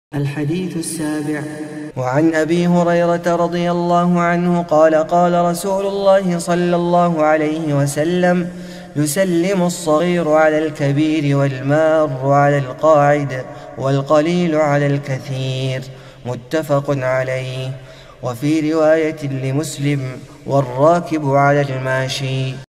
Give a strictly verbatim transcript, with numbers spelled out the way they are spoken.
الحديث السابع. وعن أبي هريرة رضي الله عنه قال قال رسول الله صلى الله عليه وسلم: يسلم الصغير على الكبير والمار على القاعد والقليل على الكثير. متفق عليه. وفي رواية لمسلم: والراكب على الماشي.